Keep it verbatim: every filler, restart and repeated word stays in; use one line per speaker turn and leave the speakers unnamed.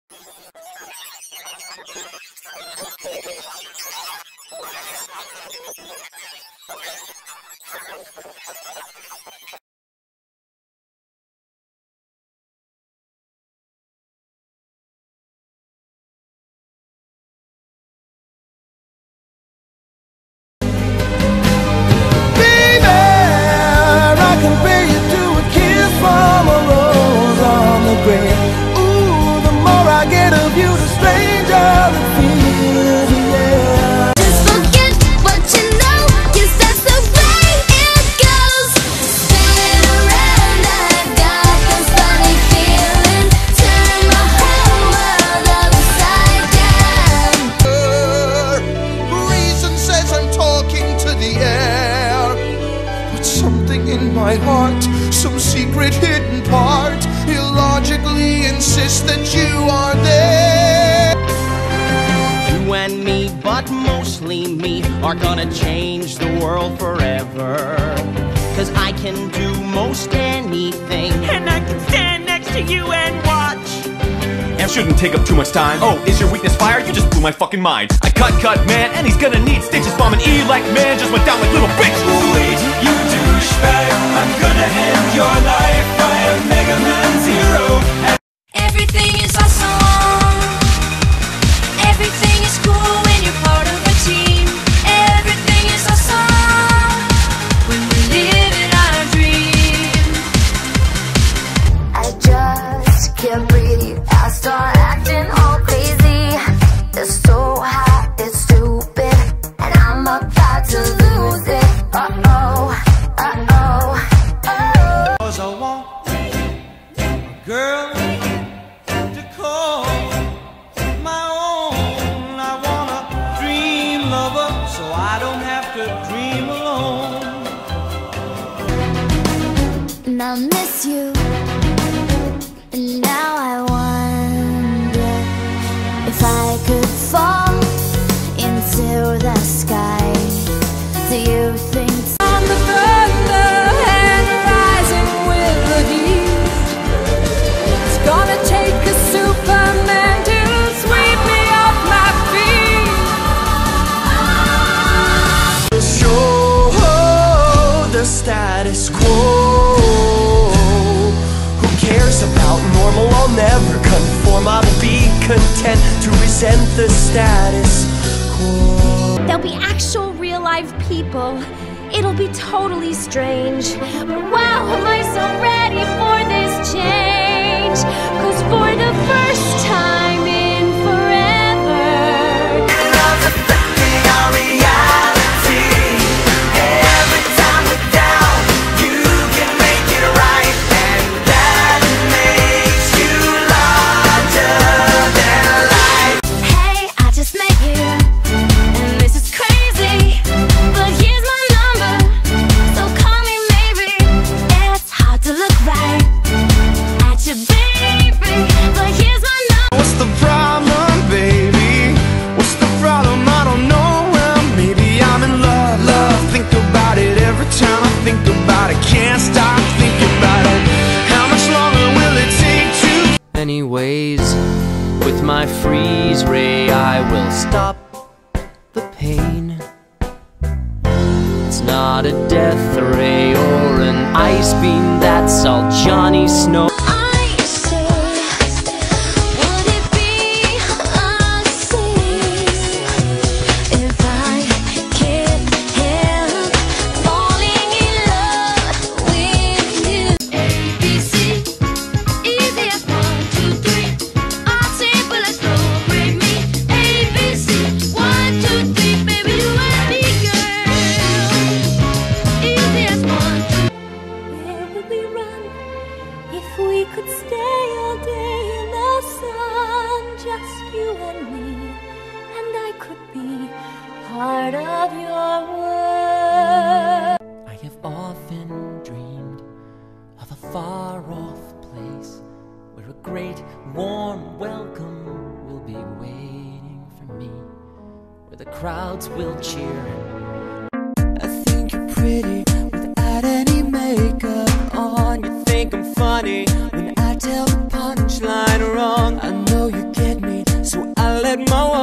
Ooh, the more I get of you, the stranger it feels, yeah.
Just forget what you know, 'cause that's the way it goes. Spin around, I've got this funny feeling. Turn my whole world upside down.
Reason says I'm talking to the air, but something in my heart, some secret hidden part, illogically insists that you are there.
You and me, but mostly me, are gonna change the world forever. 'Cause I can do most anything, and I can stand next to you and watch.
It shouldn't take up too much time. Oh, is your weakness fire? You just blew my fucking mind. I cut, cut, man, and he's gonna need stitches. Bomb and E like man just went down like little bitch.
Wait, you douchebag, I'm gonna end your life. I am Mega Man Zero.
Everything is awesome. Everything is cool when you're part of a team. Everything is awesome when we live in our dream.
I just can't breathe. I start acting all crazy. It's so hot, it's stupid, and I'm about to lose it. Uh-oh, uh-oh, oh.
'Cause I want a girl to call my own. I want a dream lover, so I don't have to dream alone.
And I miss you, and now I wonder if I could fall into the sky. Do you think
On the thunder and rising with the heat, it's gonna take a Superman to sweep me off my feet.
Show the status quo. Who cares about normal? I'll never conform. I'll be content to resent the status quo.
There'll be actual real life people. It'll be totally strange. But wow, am I so ready for this change? 'Cause for the first time in forever,
Love's affecting our reality. Every time we're down, you can make it right, and that makes you larger than life.
hey, I just met you, and this is crazy. But here's my number, so call me maybe. It's hard to look right at you, baby. But here's my number.
What's the problem, baby? What's the problem? I don't know. Well, maybe I'm in love, love. Think about it every time I think about it. Can't stop thinking about it. How much longer will it take to?
Anyways, with my freeze ray, I will stop the pain. It's not a death ray or an ice beam, that's all Johnny Snow.
I say, would it be a sin if I can't help falling in love with you? A, B, C, easy as one, two, three. All simple as slow, break me. A, B, C, one, two, three, baby, you and me, girl. Easy as one, two. Where would we run if we could stay all day in the sun? Just you and me, and I could be part of your world.
I have often dreamed of a far-off place where a great warm welcome will be waiting for me, where the crowds will cheer.
I think you're pretty without any makeup on. You think I'm funny when I tell the punchline wrong. I know you can't
like my